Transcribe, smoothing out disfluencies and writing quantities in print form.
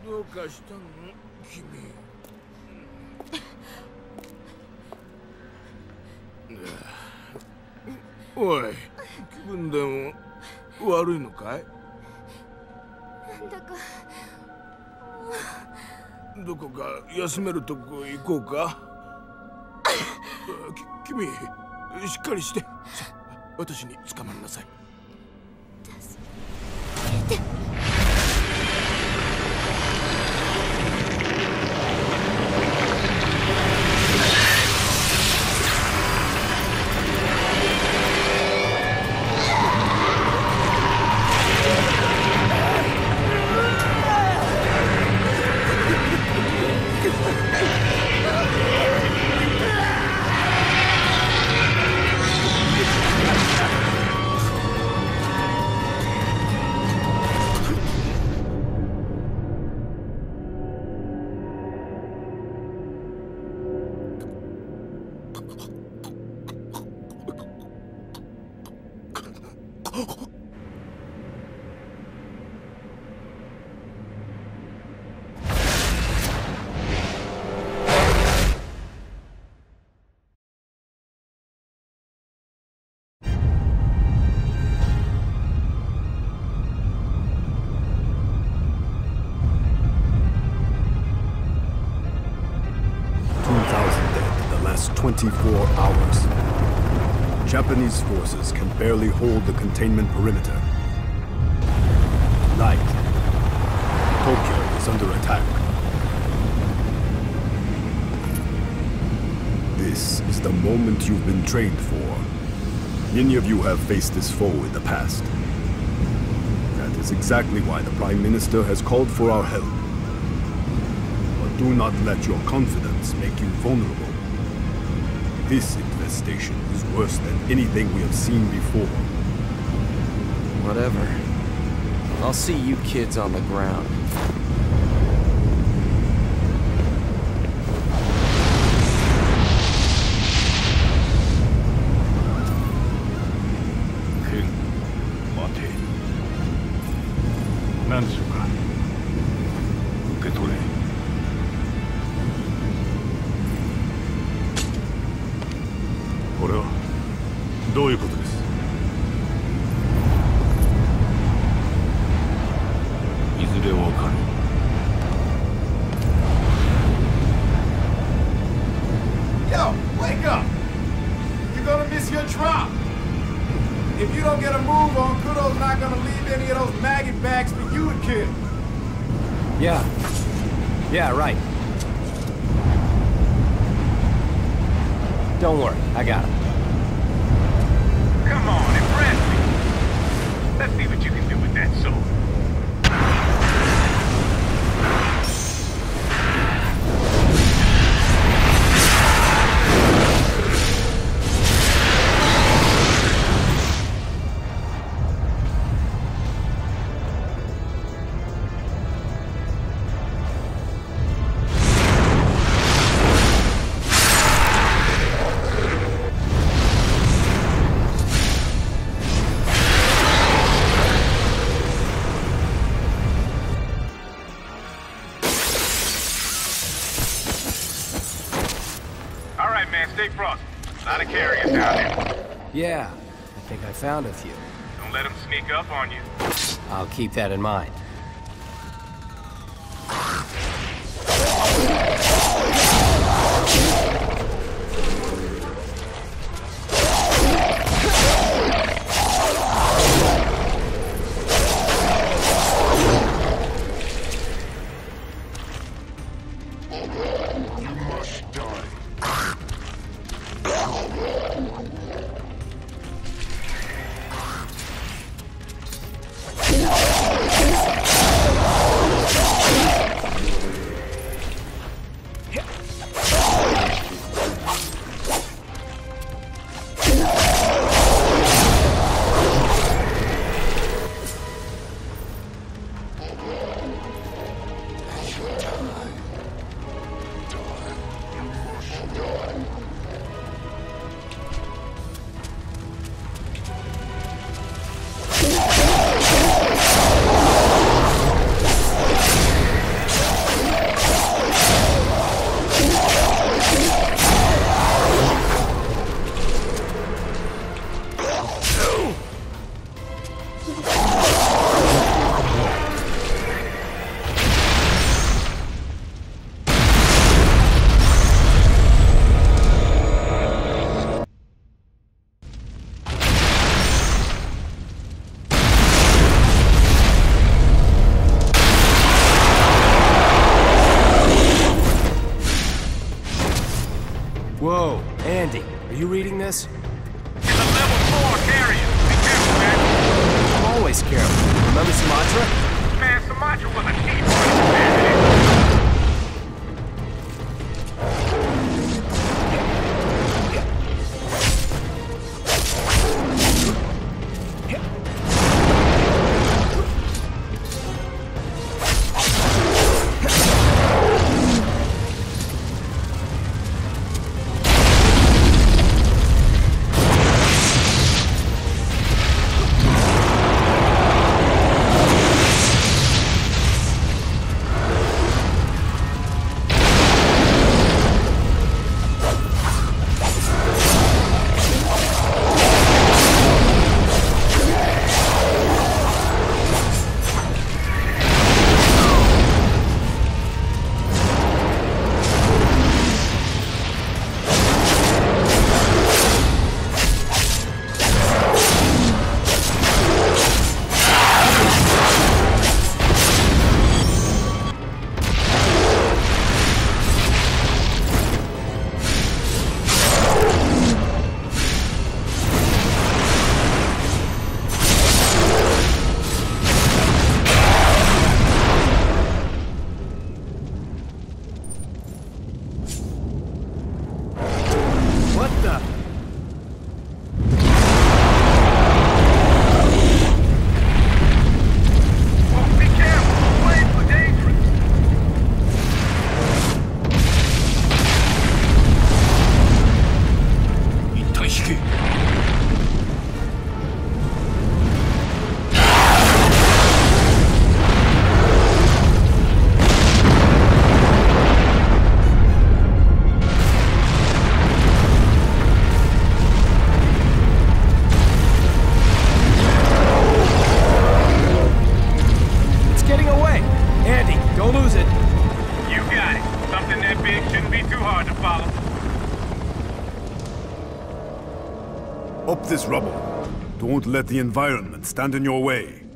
どうかしたの君。おい、気分でも悪いのかい？ なんだかどこか休めるとこ行こうか。君、しっかりして。さあ、私に捕まりなさい。 助けて。 Last 24 hours. Japanese forces can barely hold the containment perimeter. Night. Tokyo is under attack. This is the moment you've been trained for. Many of you have faced this foe in the past. That is exactly why the Prime Minister has called for our help. But do not let your confidence make you vulnerable. This infestation is worse than anything we have seen before. Whatever. I'll see you kids on the ground. Ken, wait. 何でしょうか。受け取れ。これはどういうことです？いずれわかる。 Yo, wake up! You're gonna miss your drop. If you don't get a move on, Kudo's not gonna leave any of those maggot bags for you to kill. Yeah, right. Don't worry, I got him. Come on, impress me. Let's see what you can do with that sword. Stay frosty. A lot of carriers down there. Yeah, I think I found a few. Don't let them sneak up on you. I'll keep that in mind. this? It's a level 4 carrier. Be careful, man. I'm always careful. Remember Sumatra? Man, Sumatra was a key part of the Up this rubble. Don't let the environment stand in your way.